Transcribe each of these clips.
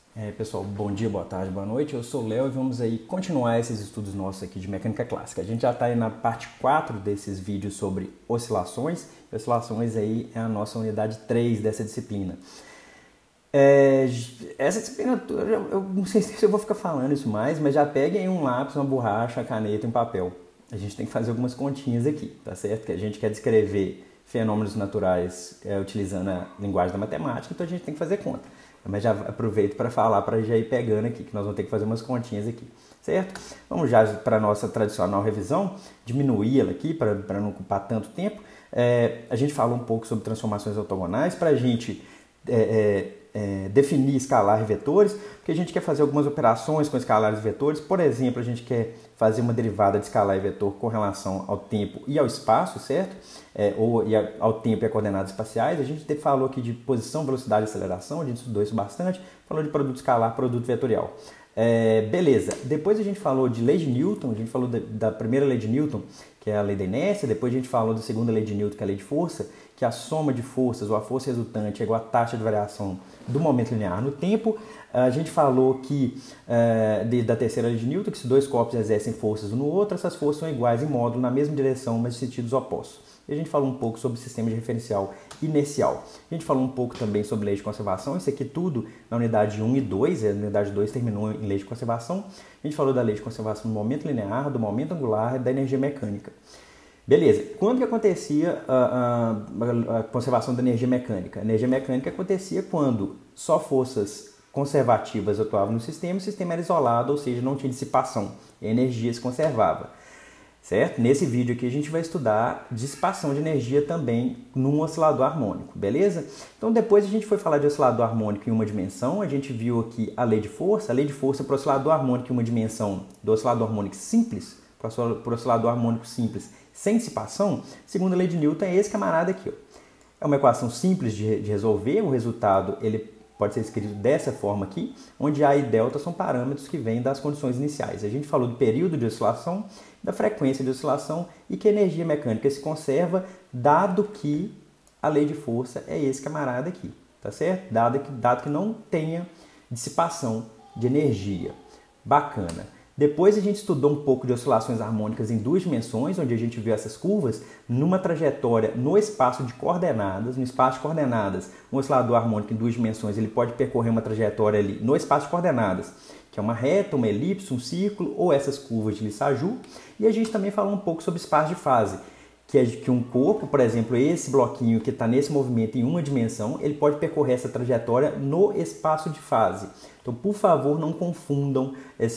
Pessoal, bom dia, boa tarde, boa noite. Eu sou o Léo e vamos aí continuar esses estudos nossos aqui de mecânica clássica. A gente já está aí na parte 4 desses vídeos sobre oscilações. Oscilações aí é a nossa unidade 3 dessa disciplina. Essa disciplina, eu não sei se eu vou ficar falando isso mais, mas já peguem um lápis, uma borracha, uma caneta e um papel. A gente tem que fazer algumas continhas aqui, tá certo? Que a gente quer descrever fenômenos naturais utilizando a linguagem da matemática, então a gente tem que fazer conta. Mas já aproveito para falar, para já ir pegando aqui, que nós vamos ter que fazer umas continhas aqui, certo? Vamos já para a nossa tradicional revisão, diminuí-la aqui para não ocupar tanto tempo. A gente falou um pouco sobre transformações ortogonais para a gente definir escalar e vetores, porque a gente quer fazer algumas operações com escalares e vetores. Por exemplo, a gente quer fazer uma derivada de escalar e vetor com relação ao tempo e ao espaço, certo? Ou ao tempo e a coordenadas espaciais. A gente falou aqui de posição, velocidade e aceleração, a gente estudou isso bastante. Falou de produto escalar, produto vetorial. Beleza, depois a gente falou de lei de Newton, a gente falou da primeira lei de Newton, que é a lei da inércia. Depois a gente falou da segunda lei de Newton, que é a lei de força, que a soma de forças ou a força resultante é igual à taxa de variação do momento linear no tempo. A gente falou que da terceira lei de Newton, que se dois corpos exercem forças um no outro, essas forças são iguais em módulo na mesma direção, mas em sentidos opostos. E a gente falou um pouco sobre sistema de referencial inercial. A gente falou um pouco também sobre lei de conservação, isso aqui tudo na unidade 1 e 2, a unidade 2 terminou em lei de conservação. A gente falou da lei de conservação do momento linear, do momento angular e da energia mecânica. Beleza, quando que acontecia a conservação da energia mecânica? A energia mecânica acontecia quando só forças conservativas atuavam no sistema, o sistema era isolado, ou seja, não tinha dissipação, e a energia se conservava. Certo? Nesse vídeo aqui a gente vai estudar dissipação de energia também num oscilador harmônico, beleza? Então depois a gente foi falar de oscilador harmônico em uma dimensão, a gente viu aqui a lei de força para o oscilador harmônico em uma dimensão do oscilador harmônico simples, para o oscilador harmônico simples sem dissipação, segundo a lei de Newton é esse camarada aqui, ó. É uma equação simples de resolver, o resultado ele pode ser escrito dessa forma aqui, onde A e delta são parâmetros que vêm das condições iniciais. A gente falou do período de oscilação, da frequência de oscilação e que a energia mecânica se conserva, dado que a lei de força é esse camarada aqui, tá certo? Dado que não tenha dissipação de energia. Bacana. Depois a gente estudou um pouco de oscilações harmônicas em duas dimensões, onde a gente viu essas curvas numa trajetória no espaço de coordenadas. No espaço de coordenadas, um oscilador harmônico em duas dimensões ele pode percorrer uma trajetória ali no espaço de coordenadas, que é uma reta, uma elipse, um círculo ou essas curvas de Lissajous. E a gente também falou um pouco sobre espaço de fase, que é que um corpo, por exemplo, esse bloquinho que está nesse movimento em uma dimensão, ele pode percorrer essa trajetória no espaço de fase. Então, por favor, não confundam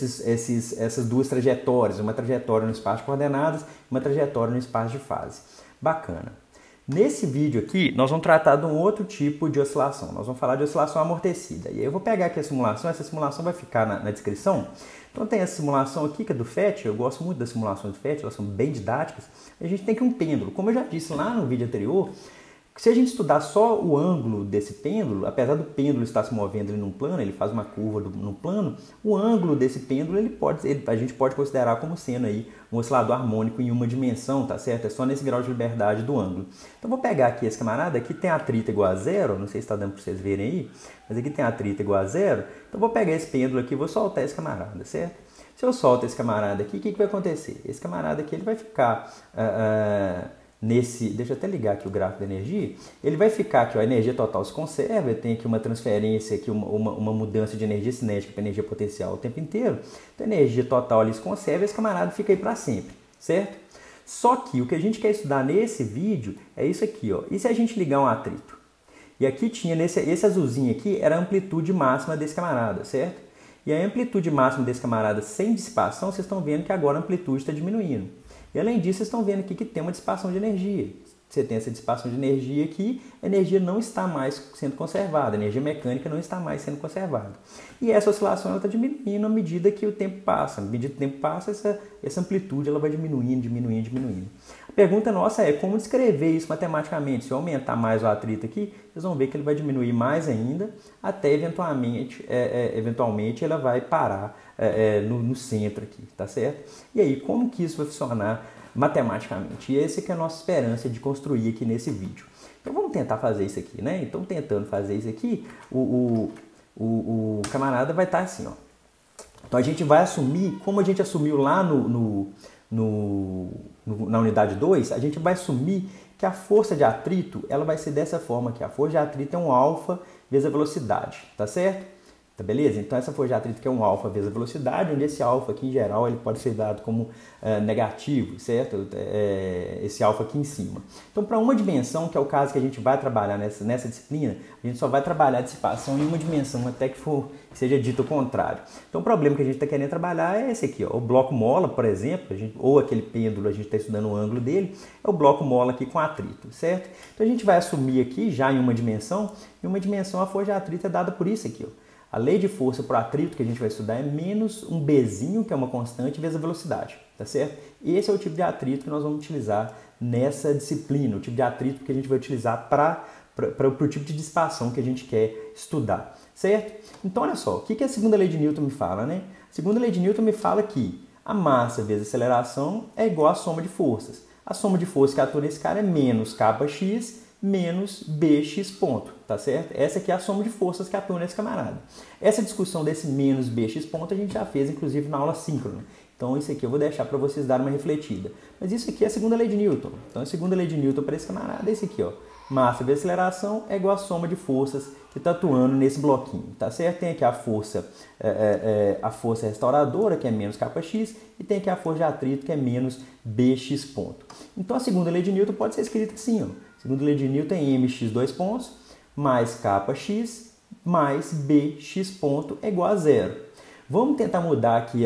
essas duas trajetórias, uma trajetória no espaço de coordenadas e uma trajetória no espaço de fase. Bacana. Nesse vídeo aqui, nós vamos tratar de um outro tipo de oscilação. Nós vamos falar de oscilação amortecida. E aí eu vou pegar aqui a simulação, essa simulação vai ficar na descrição. Então tem essa simulação aqui, que é do FET, eu gosto muito das simulações do FET, elas são bem didáticas. A gente tem aqui um pêndulo. Como eu já disse lá no vídeo anterior, se a gente estudar só o ângulo desse pêndulo, apesar do pêndulo estar se movendo ali num plano, ele faz uma curva no plano, o ângulo desse pêndulo a gente pode considerar como sendo aí um oscilador harmônico em uma dimensão, tá certo? É só nesse grau de liberdade do ângulo. Então vou pegar aqui esse camarada, aqui tem atrito igual a zero, não sei se está dando para vocês verem aí, mas aqui tem atrito igual a zero, então vou pegar esse pêndulo aqui e vou soltar esse camarada, certo? Se eu solto esse camarada aqui, o que vai acontecer? Esse camarada aqui ele vai ficar deixa eu até ligar aqui o gráfico da energia, ele vai ficar aqui, ó, a energia total se conserva, eu tenho aqui uma transferência, aqui uma mudança de energia cinética para energia potencial o tempo inteiro, então a energia total ali se conserva e esse camarada fica aí para sempre, certo? Só que o que a gente quer estudar nesse vídeo é isso aqui, ó. E se a gente ligar um atrito? E aqui tinha, esse azulzinho aqui, era a amplitude máxima desse camarada, certo? E a amplitude máxima desse camarada sem dissipação, vocês estão vendo que agora a amplitude está diminuindo. E além disso, vocês estão vendo aqui que tem uma dissipação de energia. Você tem essa dissipação de energia aqui, a energia não está mais sendo conservada, a energia mecânica não está mais sendo conservada. E essa oscilação está diminuindo à medida que o tempo passa. À medida que o tempo passa, essa amplitude ela vai diminuindo. A pergunta nossa é como descrever isso matematicamente. Se eu aumentar mais o atrito aqui, vocês vão ver que ele vai diminuir mais ainda, até eventualmente ela vai parar no centro aqui, tá certo? E aí, como que isso vai funcionar matematicamente? E essa que é a nossa esperança de construir aqui nesse vídeo. Então vamos tentar fazer isso aqui, né? Então tentando fazer isso aqui, o camarada vai estar assim, ó. Então a gente vai assumir, como a gente assumiu lá na unidade 2, a gente vai assumir que a força de atrito ela vai ser dessa forma aqui. A força de atrito é um alfa vezes a velocidade, tá certo? Tá beleza? Então essa força de atrito que é um alfa vezes a velocidade, onde esse alfa aqui em geral ele pode ser dado como negativo, certo? Esse alfa aqui em cima. Então para uma dimensão, que é o caso que a gente vai trabalhar nessa disciplina, a gente só vai trabalhar a dissipação em uma dimensão até que seja dito o contrário. Então o problema que a gente está querendo trabalhar é esse aqui, ó. O bloco mola, por exemplo, ou aquele pêndulo, a gente está estudando o ângulo dele, é o bloco mola aqui com atrito, certo? Então a gente vai assumir aqui já em uma dimensão a força de atrito é dada por isso aqui, ó. A lei de força por atrito que a gente vai estudar é menos um Bzinho, que é uma constante, vezes a velocidade, tá certo? Esse é o tipo de atrito que nós vamos utilizar nessa disciplina, o tipo de atrito que a gente vai utilizar para o tipo de dissipação que a gente quer estudar, certo? Então, olha só, o que a segunda lei de Newton me fala, né? A segunda lei de Newton me fala que a massa vezes a aceleração é igual à soma de forças. A soma de forças que atua nesse cara é menos kx menos bx ponto, tá certo? Essa aqui é a soma de forças que atuam nesse camarada. Essa discussão desse menos bx ponto a gente já fez, inclusive, na aula síncrona. Então, isso aqui eu vou deixar para vocês darem uma refletida. Mas isso aqui é a segunda lei de Newton. Então, a segunda lei de Newton para esse camarada é esse aqui, ó. Massa vezes aceleração é igual à soma de forças que está atuando nesse bloquinho, tá certo? Tem aqui a força restauradora, que é menos kx, e tem aqui a força de atrito, que é menos bx ponto. Então, a segunda lei de Newton pode ser escrita assim, ó. A segunda lei de Newton é mx dois pontos mais kx mais bx ponto é igual a zero. Vamos tentar mudar aqui,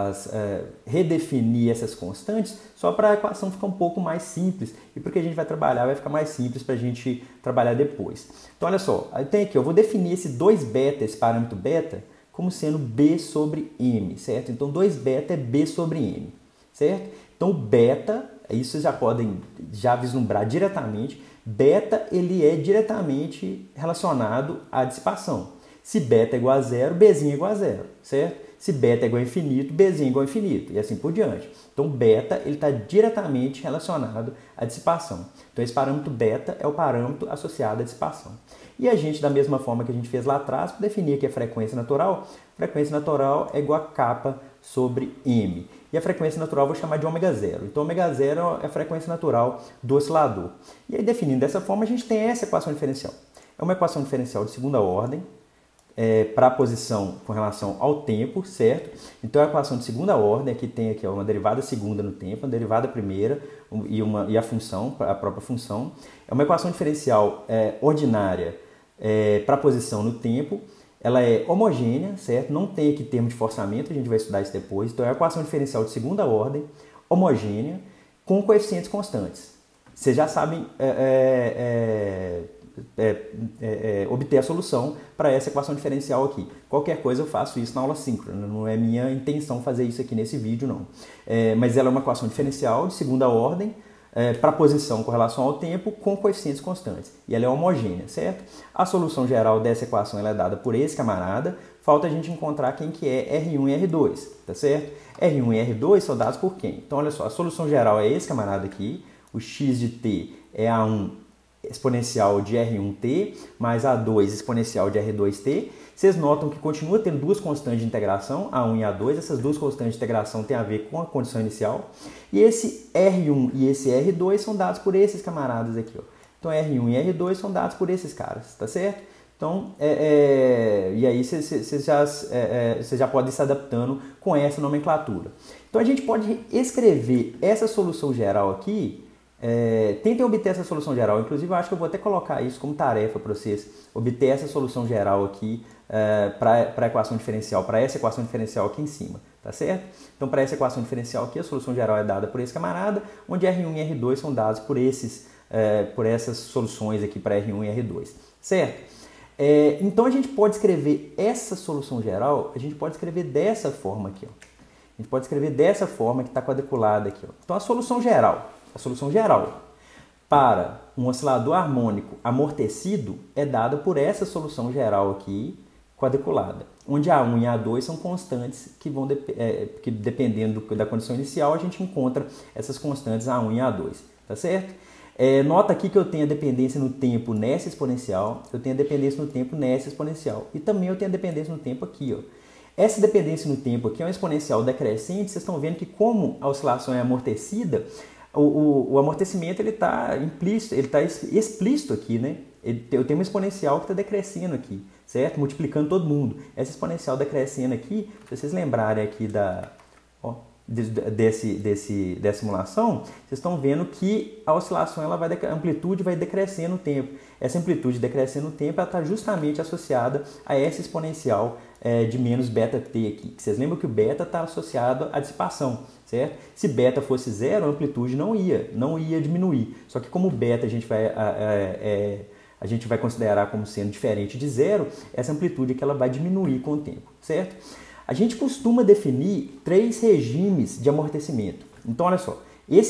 redefinir essas constantes, só para a equação ficar um pouco mais simples. E porque a gente vai trabalhar, vai ficar mais simples para a gente trabalhar depois. Então, olha só, tem aqui, eu vou definir esse 2β, esse parâmetro beta, como sendo b sobre m, certo? Então, 2β é b sobre m, certo? Então, o beta, isso vocês já podem vislumbrar diretamente, beta ele é diretamente relacionado à dissipação. Se beta é igual a zero, bzinho é igual a zero, certo? Se beta é igual a infinito, bzinho é igual a infinito, e assim por diante. Então, beta está diretamente relacionado à dissipação. Então, esse parâmetro beta é o parâmetro associado à dissipação. E a gente, da mesma forma que a gente fez lá atrás, para definir aqui a frequência natural é igual a k sobre m. E a frequência natural eu vou chamar de ômega zero. Então, ômega zero é a frequência natural do oscilador. E aí, definindo dessa forma, a gente tem essa equação diferencial. É uma equação diferencial de segunda ordem, para a posição com relação ao tempo, certo? Então, a equação de segunda ordem, aqui tem aqui, uma derivada segunda no tempo, uma derivada primeira e a função, a própria função. É uma equação diferencial ordinária para a posição no tempo. Ela é homogênea, certo? Não tem aqui termo de forçamento, a gente vai estudar isso depois. Então, é a equação diferencial de segunda ordem, homogênea, com coeficientes constantes. Vocês já sabem obter a solução para essa equação diferencial aqui. Qualquer coisa eu faço isso na aula síncrona, não é minha intenção fazer isso aqui nesse vídeo, não. Mas ela é uma equação diferencial de segunda ordem, para a posição com relação ao tempo, com coeficientes constantes. E ela é homogênea, certo? A solução geral dessa equação ela é dada por esse camarada. Falta a gente encontrar quem que é R1 e R2, tá certo? R1 e R2 são dados por quem? Então, olha só, a solução geral é esse camarada aqui. O x de t é A1 exponencial de R1t mais A2 exponencial de R2t. Vocês notam que continua tendo duas constantes de integração, A1 e A2. Essas duas constantes de integração têm a ver com a condição inicial. E esse R1 e esse R2 são dados por esses camaradas aqui, ó. Então, R1 e R2 são dados por esses caras, tá certo? Então, e aí vocês já podem ir se adaptando com essa nomenclatura. Então, a gente pode escrever essa solução geral aqui. Tentem obter essa solução geral. Inclusive, eu acho que eu vou até colocar isso como tarefa para vocês. Obter essa solução geral aqui para a equação diferencial, para essa equação diferencial aqui em cima, tá certo? Então, para essa equação diferencial aqui, a solução geral é dada por esse camarada, onde R1 e R2 são dados por essas soluções aqui para R1 e R2, certo? Então, a gente pode escrever essa solução geral, a gente pode escrever dessa forma aqui, ó. A gente pode escrever dessa forma que está quadriculada aqui, ó. Então, a solução geral para um oscilador harmônico amortecido é dada por essa solução geral aqui, quadriculada, onde A1 e A2 são constantes que dependendo da condição inicial, a gente encontra essas constantes A1 e A2, tá certo? Nota aqui que eu tenho a dependência no tempo nessa exponencial, eu tenho a dependência no tempo nessa exponencial. E também eu tenho a dependência no tempo aqui, ó. Essa dependência no tempo aqui é uma exponencial decrescente. Vocês estão vendo que como a oscilação é amortecida, o amortecimento ele está implícito, ele está explícito aqui, né? Eu tenho uma exponencial que está decrescendo aqui, certo? Multiplicando todo mundo. Essa exponencial decrescendo aqui, se vocês lembrarem aqui dessa simulação, vocês estão vendo que a oscilação, a amplitude vai decrescendo o tempo. Essa amplitude decrescendo o tempo, ela está justamente associada a essa exponencial de menos beta t aqui. Vocês lembram que o beta está associado à dissipação, certo? Se beta fosse zero, a amplitude não ia diminuir. Só que como o beta a gente vai considerar como sendo diferente de zero, essa amplitude que ela vai diminuir com o tempo, certo? A gente costuma definir 3 regimes de amortecimento. Então, olha só,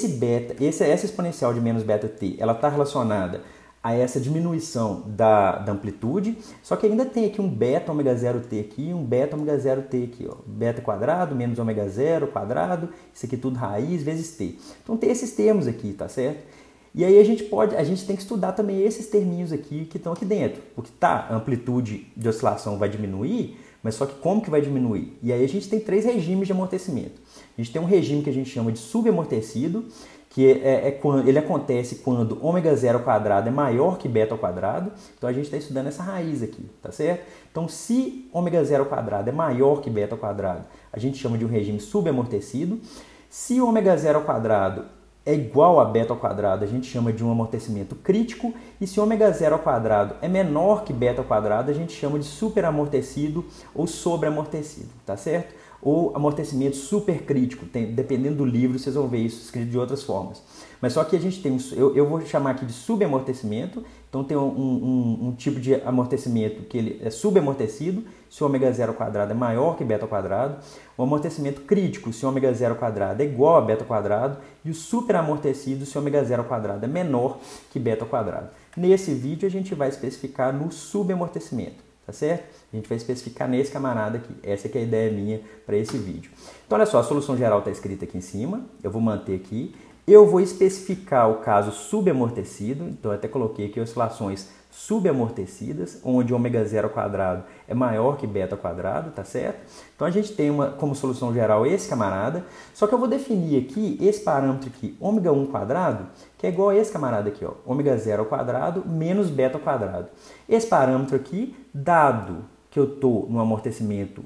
essa exponencial de menos beta t, ela está relacionada a essa diminuição da amplitude, só que ainda tem aqui um beta ômega 0t aqui e um beta ômega 0t aqui, ó. Beta quadrado menos ômega 0 quadrado, isso aqui tudo raiz vezes t. Então tem esses termos aqui, tá certo? E aí a gente tem que estudar também esses terminhos aqui que estão aqui dentro, porque a amplitude de oscilação vai diminuir, mas só que como que vai diminuir? E aí a gente tem 3 regimes de amortecimento. A gente tem um regime que a gente chama de subamortecido, que ele acontece quando ômega 0 ao quadrado é maior que beta ao quadrado. Então a gente está estudando essa raiz aqui, tá certo? Então se ômega 0 ao quadrado é maior que beta ao quadrado, a gente chama de um regime subamortecido. Se ômega 0 ao quadrado é igual a beta ao quadrado, a gente chama de um amortecimento crítico. E se ômega 0 ao quadrado é menor que beta ao quadrado, a gente chama de superamortecido ou sobreamortecido, tá certo? Ou amortecimento supercrítico, dependendo do livro, vocês vão ver isso escrito de outras formas. Mas só que a gente tem, eu vou chamar aqui de subamortecimento. Então tem um tipo de amortecimento que ele é subamortecido, se o ômega 0 ao quadrado é maior que beta ao quadrado. O amortecimento crítico, se o ômega 0 ao quadrado é igual a beta ao quadrado. E o superamortecido, se o ômega 0 ao quadrado é menor que beta ao quadrado. Nesse vídeo a gente vai especificar no subamortecimento, tá certo? A gente vai especificar nesse camarada aqui. Essa que é a ideia minha para esse vídeo. Então olha só, a solução geral está escrita aqui em cima. Eu vou manter aqui. Eu vou especificar o caso subamortecido, então eu até coloquei aqui oscilações subamortecidas, onde ômega 0 ao quadrado é maior que beta ao quadrado, tá certo? Então a gente tem como solução geral esse camarada, só que eu vou definir aqui esse parâmetro aqui, ômega 1 quadrado, que é igual a esse camarada aqui, ó, ômega 0 ao quadrado menos beta ao quadrado. Esse parâmetro aqui, dado que eu estou no amortecimento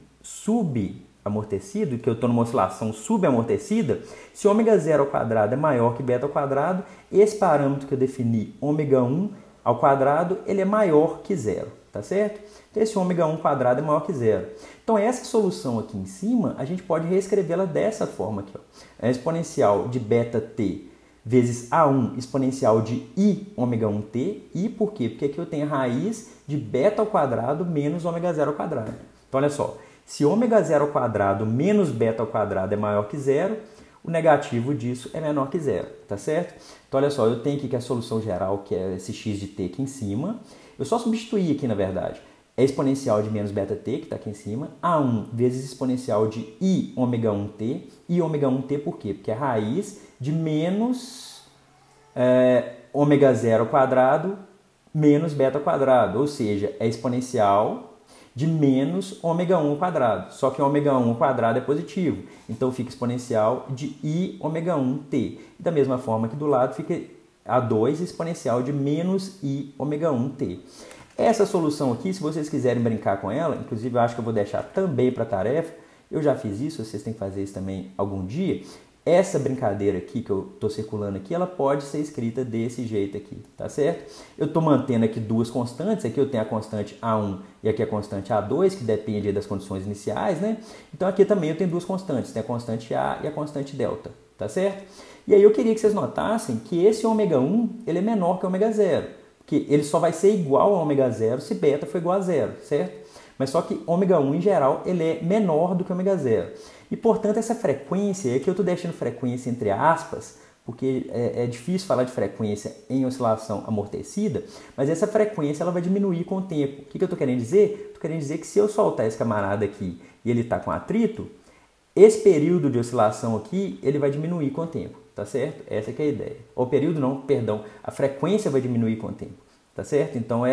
subamortecido, que eu estou numa oscilação subamortecida, se ômega 0 ao quadrado é maior que beta ao quadrado, esse parâmetro que eu defini, ômega 1 ao quadrado, ele é maior que zero, tá certo? Então esse ômega 1 quadrado é maior que zero. Então essa solução aqui em cima, a gente pode reescrevê-la dessa forma aqui, ó. É a exponencial de beta t vezes A1 exponencial de I ômega 1t. I por quê? Porque aqui eu tenho a raiz de beta ao quadrado menos ômega 0 ao quadrado. Então olha só, se ômega 0 ao quadrado menos beta ao quadrado é maior que zero, o negativo disso é menor que zero, tá certo? Então olha só, eu tenho aqui que a solução geral, que é esse x de t aqui em cima, eu só substituí aqui na verdade. É exponencial de menos beta t, que está aqui em cima, A1 vezes exponencial de I ômega 1t. I ômega 1t por quê? Porque é raiz de menos ômega 0 ao quadrado menos beta ao quadrado, ou seja, é exponencial de menos ômega 1 ao quadrado. Só que ômega 1 ao quadrado é positivo, então fica exponencial de I ômega 1t. E da mesma forma que do lado fica A2 exponencial de menos I ômega 1t. Essa solução aqui, se vocês quiserem brincar com ela, inclusive eu acho que eu vou deixar também para tarefa, eu já fiz isso, vocês têm que fazer isso também algum dia. Essa brincadeira aqui que eu estou circulando aqui, ela pode ser escrita desse jeito aqui, tá certo? Eu estou mantendo aqui duas constantes, aqui eu tenho a constante A1 e aqui a constante A2, que depende das condições iniciais, né? Então aqui também eu tenho duas constantes, tem a constante A e a constante delta, tá certo? E aí eu queria que vocês notassem que esse ômega 1, ele é menor que o ômega 0, porque ele só vai ser igual a ômega 0 se beta for igual a 0, certo? Mas só que ômega 1 em geral, ele é menor do que ômega 0. E, portanto, essa frequência, aqui eu estou deixando frequência entre aspas, porque é difícil falar de frequência em oscilação amortecida, mas essa frequência ela vai diminuir com o tempo. O que eu estou querendo dizer? Estou querendo dizer que se eu soltar esse camarada aqui e ele está com atrito, esse período de oscilação aqui, ele vai diminuir com o tempo, tá certo? Essa que é a ideia. O período não, perdão, a frequência vai diminuir com o tempo, tá certo? Então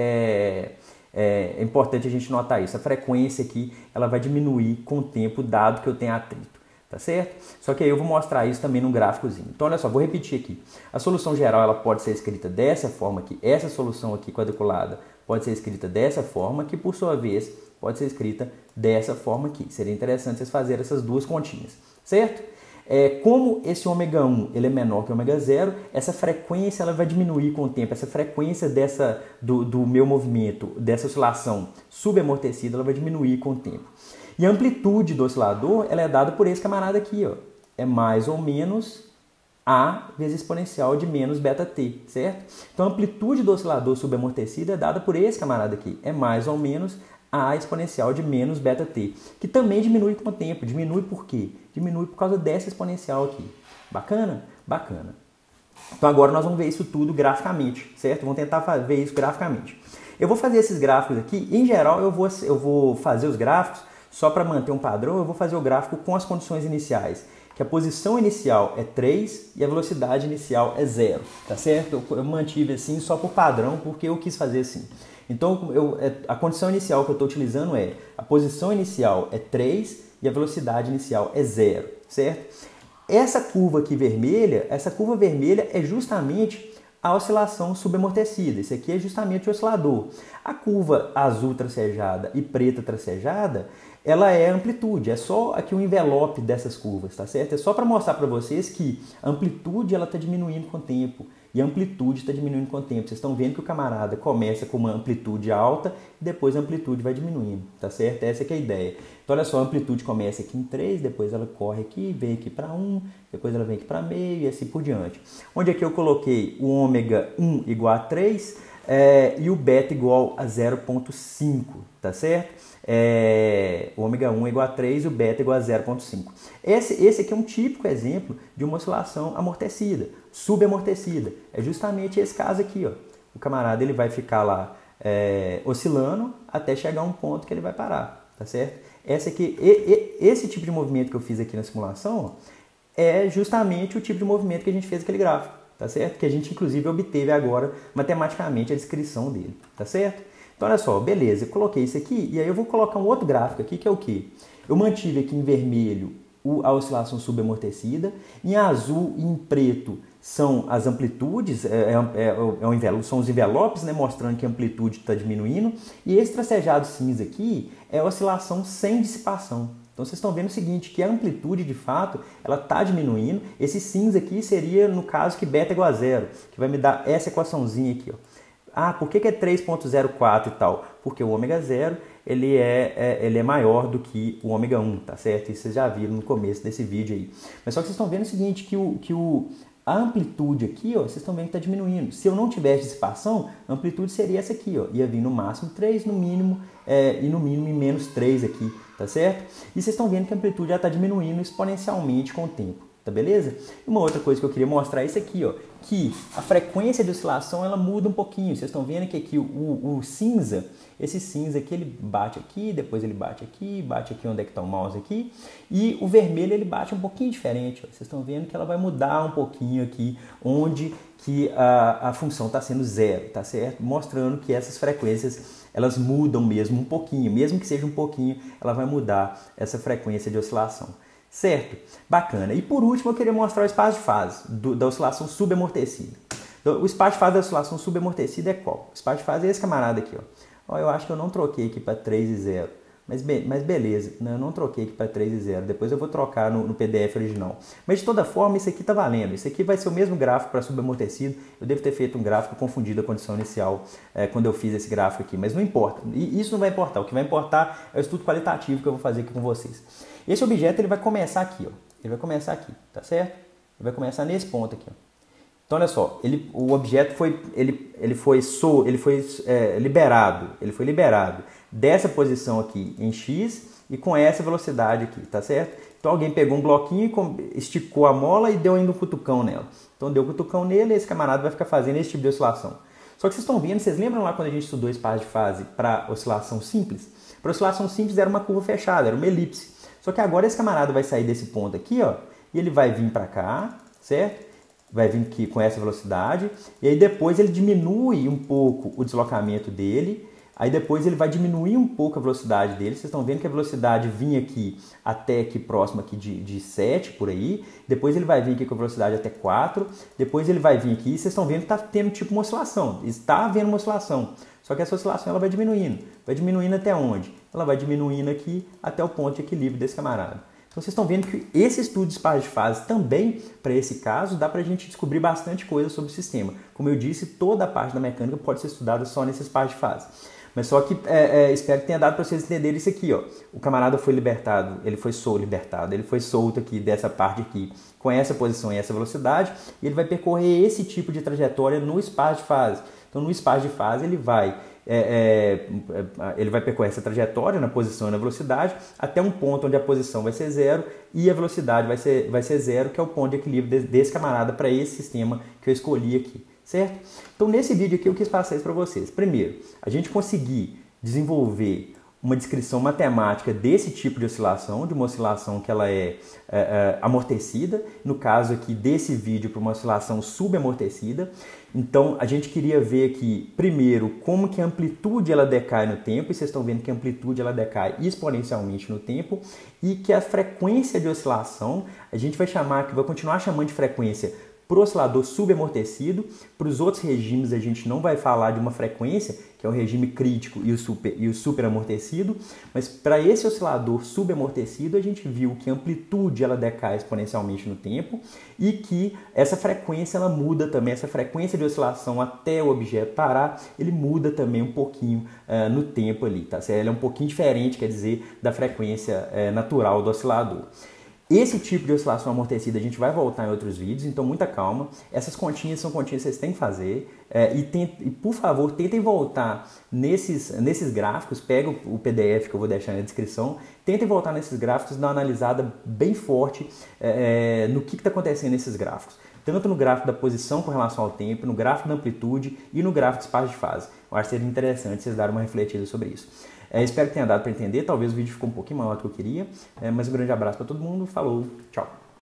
é importante a gente notar isso. A frequência aqui, ela vai diminuir com o tempo, dado que eu tenho atrito, tá certo? Só que aí eu vou mostrar isso também num gráficozinho. Então olha só, vou repetir aqui. A solução geral, ela pode ser escrita dessa forma aqui. Essa solução aqui quadriculada pode ser escrita dessa forma, que por sua vez pode ser escrita dessa forma aqui. Seria interessante vocês fazerem essas duas continhas, certo? Como esse ômega 1 ele é menor que o ômega 0, essa frequência ela vai diminuir com o tempo. Essa frequência do meu movimento, dessa oscilação subamortecida, ela vai diminuir com o tempo. E a amplitude do oscilador ela é dada por esse camarada aqui, ó. É mais ou menos A vezes exponencial de menos beta-t, certo? Então a amplitude do oscilador subamortecido é dada por esse camarada aqui. É mais ou menos A exponencial de menos beta-t, que também diminui com o tempo. Diminui por quê? Diminui por causa dessa exponencial aqui. Bacana? Bacana. Então agora nós vamos ver isso tudo graficamente, certo? Vamos tentar ver isso graficamente. Eu vou fazer esses gráficos aqui. Em geral, eu vou fazer os gráficos só para manter um padrão. Eu vou fazer o gráfico com as condições iniciais, que a posição inicial é 3 e a velocidade inicial é 0, tá certo? Eu mantive assim só por padrão, porque eu quis fazer assim. Então, a condição inicial que eu estou utilizando é a posição inicial é 3 e a velocidade inicial é 0, certo? Essa curva aqui vermelha, essa curva vermelha é justamente a oscilação subamortecida. Esse aqui é justamente o oscilador. A curva azul tracejada e preta tracejada, ela é a amplitude. É só aqui o envelope dessas curvas, tá certo? É só para mostrar para vocês que a amplitude ela está diminuindo com o tempo. E a amplitude está diminuindo com o tempo. Vocês estão vendo que o camarada começa com uma amplitude alta e depois a amplitude vai diminuindo, tá certo? Essa que é a ideia. Então, olha só, a amplitude começa aqui em 3, depois ela corre aqui, vem aqui para 1, depois ela vem aqui para meio e assim por diante. Onde aqui eu coloquei o ômega 1 igual a 3 e o beta igual a 0,5, tá certo? O ômega 1 igual a 3 e o beta igual a 0,5. Esse aqui é um típico exemplo de uma oscilação amortecida, subamortecida. É justamente esse caso aqui, ó. O camarada ele vai ficar lá oscilando até chegar a um ponto que ele vai parar, tá certo? Esse tipo de movimento que eu fiz aqui na simulação, ó, é justamente o tipo de movimento que a gente fez naquele gráfico, tá certo? Que a gente inclusive obteve agora matematicamente a descrição dele, tá certo? Então olha só, beleza, eu coloquei isso aqui e aí eu vou colocar um outro gráfico aqui que é o quê? Eu mantive aqui em vermelho a oscilação subamortecida, em azul e em preto são as amplitudes, são os envelopes, né, mostrando que a amplitude está diminuindo, e esse tracejado cinza aqui é a oscilação sem dissipação. Então vocês estão vendo o seguinte, que a amplitude de fato ela está diminuindo. Esse cinza aqui seria no caso que beta é igual a 0, que vai me dar essa equaçãozinha aqui, ó. Ah, por que é 3,04 e tal? Porque o ômega 0 ele é maior do que o ômega 1, tá certo? Isso vocês já viram no começo desse vídeo aí. Mas só que vocês estão vendo o seguinte, a amplitude aqui, ó, vocês estão vendo que está diminuindo. Se eu não tivesse dissipação, a amplitude seria essa aqui, ó. Ia vir no máximo 3, no mínimo, e no mínimo em menos 3 aqui, tá certo? E vocês estão vendo que a amplitude já está diminuindo exponencialmente com o tempo. Tá beleza? E uma outra coisa que eu queria mostrar é isso aqui, ó, que a frequência de oscilação ela muda um pouquinho. Vocês estão vendo que aqui o cinza, esse cinza aqui, ele bate aqui, depois ele bate aqui onde é que está o mouse aqui, e o vermelho ele bate um pouquinho diferente, ó. Vocês estão vendo que ela vai mudar um pouquinho aqui, onde que a função está sendo 0, tá certo? Mostrando que essas frequências elas mudam mesmo um pouquinho, mesmo que seja um pouquinho, ela vai mudar essa frequência de oscilação. Certo? Bacana. E por último eu queria mostrar o espaço de fase da oscilação subamortecida. O espaço de fase da oscilação subamortecida é qual? O espaço de fase é esse camarada aqui, ó. Eu acho que eu não troquei aqui para 3 e 0. Mas beleza, eu não troquei aqui para 3 e 0. Depois eu vou trocar no PDF original. Mas de toda forma, isso aqui está valendo. Isso aqui vai ser o mesmo gráfico para subamortecido. Eu devo ter feito um gráfico confundido a condição inicial quando eu fiz esse gráfico aqui. Mas não importa. E isso não vai importar. O que vai importar é o estudo qualitativo que eu vou fazer aqui com vocês. Esse objeto ele vai começar aqui, ó. Ele vai começar aqui, tá certo? Ele vai começar nesse ponto aqui, ó. Então olha só, o objeto foi liberado dessa posição aqui em x e com essa velocidade aqui, tá certo? Então alguém pegou um bloquinho, esticou a mola e deu ainda um cutucão nela. Então deu um cutucão nele e esse camarada vai ficar fazendo esse tipo de oscilação. Só que vocês estão vendo, vocês lembram lá quando a gente estudou espaço de fase para oscilação simples? Para oscilação simples era uma curva fechada, era uma elipse. Só que agora esse camarada vai sair desse ponto aqui, ó, e ele vai vir para cá, certo? Vai vir aqui com essa velocidade, e aí depois ele diminui um pouco o deslocamento dele, aí depois ele vai diminuir um pouco a velocidade dele. Vocês estão vendo que a velocidade vinha aqui até aqui próximo aqui de 7 por aí, depois ele vai vir aqui com a velocidade até 4, depois ele vai vir aqui, e vocês estão vendo que está tendo tipo uma oscilação, está havendo uma oscilação, só que essa oscilação ela vai diminuindo até onde? Ela vai diminuindo aqui até o ponto de equilíbrio desse camarada. Então vocês estão vendo que esse estudo de espaço de fase também, para esse caso, dá para a gente descobrir bastante coisa sobre o sistema. Como eu disse, toda a parte da mecânica pode ser estudada só nesse espaço de fase. Mas só que espero que tenha dado para vocês entenderem isso aqui, ó. O camarada foi libertado, ele foi solto aqui dessa parte aqui, com essa posição e essa velocidade, e ele vai percorrer esse tipo de trajetória no espaço de fase. Então no espaço de fase ele vai percorrer essa trajetória na posição e na velocidade até um ponto onde a posição vai ser 0 e a velocidade vai ser 0, que é o ponto de equilíbrio desse camarada para esse sistema que eu escolhi aqui, certo? Então nesse vídeo aqui eu quis passar isso para vocês. Primeiro, a gente conseguir desenvolver uma descrição matemática desse tipo de oscilação, de uma oscilação que ela é amortecida, no caso aqui desse vídeo para uma oscilação subamortecida. Então a gente queria ver aqui primeiro como que a amplitude ela decai no tempo, e vocês estão vendo que a amplitude ela decai exponencialmente no tempo, e que a frequência de oscilação a gente vai continuar chamando de frequência para o oscilador subamortecido. Para os outros regimes a gente não vai falar de uma frequência, que é o regime crítico e o superamortecido, mas para esse oscilador subamortecido a gente viu que a amplitude ela decai exponencialmente no tempo, e que essa frequência ela muda também, essa frequência de oscilação até o objeto parar, ele muda também um pouquinho no tempo ali, tá? Ela é um pouquinho diferente, quer dizer, da frequência natural do oscilador. Esse tipo de oscilação amortecida a gente vai voltar em outros vídeos, então muita calma. Essas continhas são continhas que vocês têm que fazer, e por favor tentem voltar nesses gráficos. Pega o PDF que eu vou deixar na descrição, tentem voltar nesses gráficos e dar uma analisada bem forte no que está acontecendo nesses gráficos. Tanto no gráfico da posição com relação ao tempo, no gráfico da amplitude e no gráfico de espaço de fase. Eu acho que seria interessante vocês darem uma refletida sobre isso. Espero que tenha dado para entender, talvez o vídeo ficou um pouquinho maior do que eu queria, mas um grande abraço para todo mundo, falou, tchau!